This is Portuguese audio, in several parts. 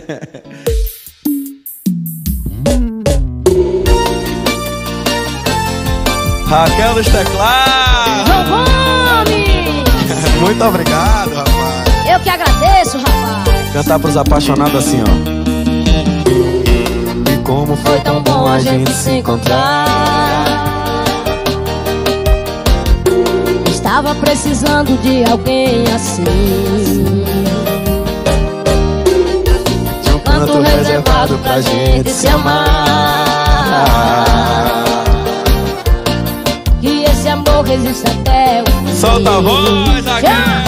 Raquel dos teclados. João Gomes. Muito obrigado, rapaz. Eu que agradeço, rapaz. Cantar pros apaixonados assim, ó. E como foi tão bom a gente se encontrar. Estava precisando de alguém assim, De um canto reservado pra gente se amar. que esse amor resiste até o fim. Solta a voz, Raquel.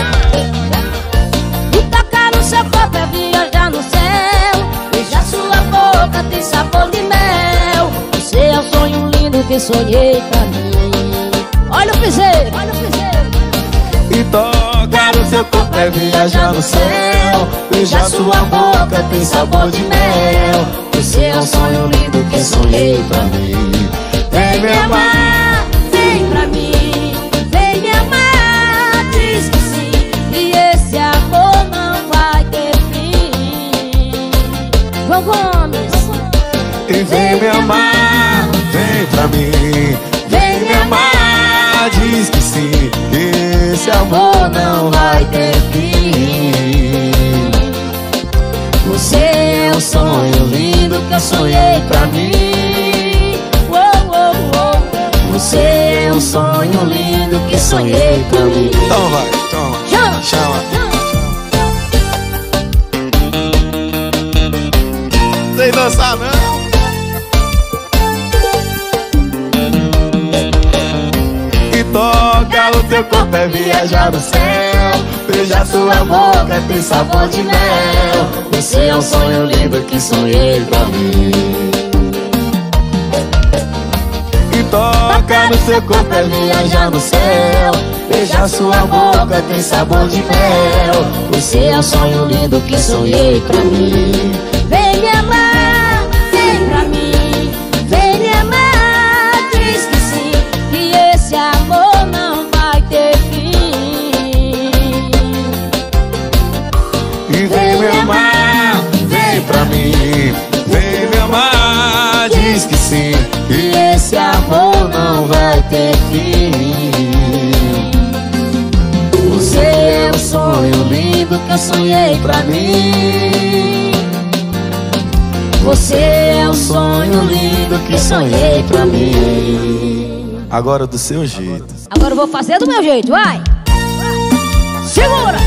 E tocar no seu corpo é viajar no céu. Beijar sua boca tem sabor de mel. Você é o sonho lindo que sonhei pra mim. Olha o piseiro, olha o piseiro. E tocar no seu corpo é viajar no céu. Beijar sua boca tem sabor de mel. Você é um sonho lindo que sonhei pra mim. Vem me amar, vem pra mim, vem me amar, diz que sim, e esse amor não vai ter fim. João Gomes. e vem me amar, vem pra mim. Vem me amar, diz que sim, esse amor não vai ter fim. Você é um sonho lindo que eu sonhei pra mim. Você é um sonho lindo que sonhei pra mim. Então vai, toma, chama. Sem dançar não. E toca no teu corpo é viajar no céu. Beijar sua boca tem sabor de mel. Você é um sonho lindo que sonhei pra mim. E toca no seu corpo é viajar no céu. Beijar sua boca tem sabor de mel. Você é um sonho lindo que sonhei pra mim. Vem me amar, vem pra mim, vem me amar, diz que sim, que esse amor não vai ter fim. E vem me amar, vem pra mim. Vem me amar, diz que sim, que esse amor não vai ter fim. Você é um sonho lindo que eu sonhei pra mim. Você é um sonho lindo que sonhei pra mim. Agora do seu jeito. Agora eu vou fazer do meu jeito, vai! Segura!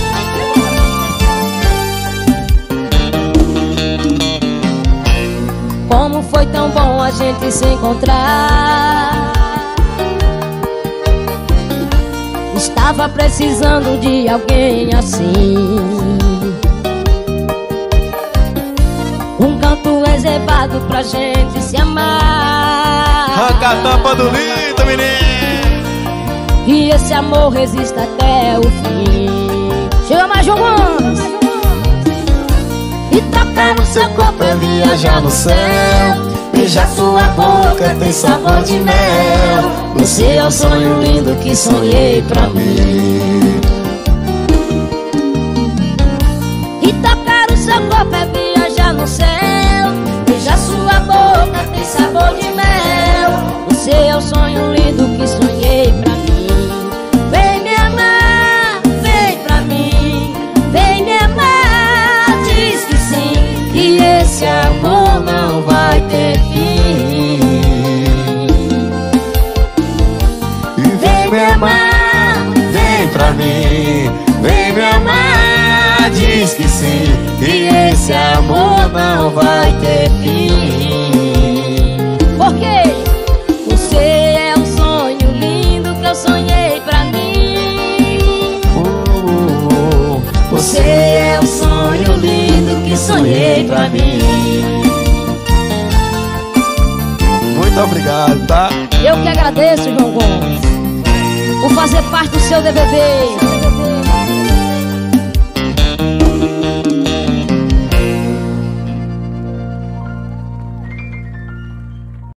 Como foi tão bom a gente se encontrar. Estava precisando de alguém assim, um canto reservado pra gente se amar. Arranca a tampa do lindo, menino. E esse amor resista até o fim. Chega mais, João Gomes. E tocar no seu corpo é viajar no céu. Beijar sua boca tem sabor de mel. Você é um sonho lindo que sonhei pra mim. E tocar no seu corpo é viajar no céu. Beijar sua boca tem sabor de mel. Você é o sonho lindo que sonhei pra mim. Vem me amar, vem pra mim, vem me amar, diz que sim, que esse amor não vai ter fim. E vem me amar, vem pra mim. Vem me amar, diz que sim, que esse amor não vai ter fim. Por quê? Você é um sonho lindo que eu sonhei pra mim. Você é um sonho lindo que sonhei pra mim. Muito obrigado, tá? Eu que agradeço, João Gomes, por fazer parte do seu DVD.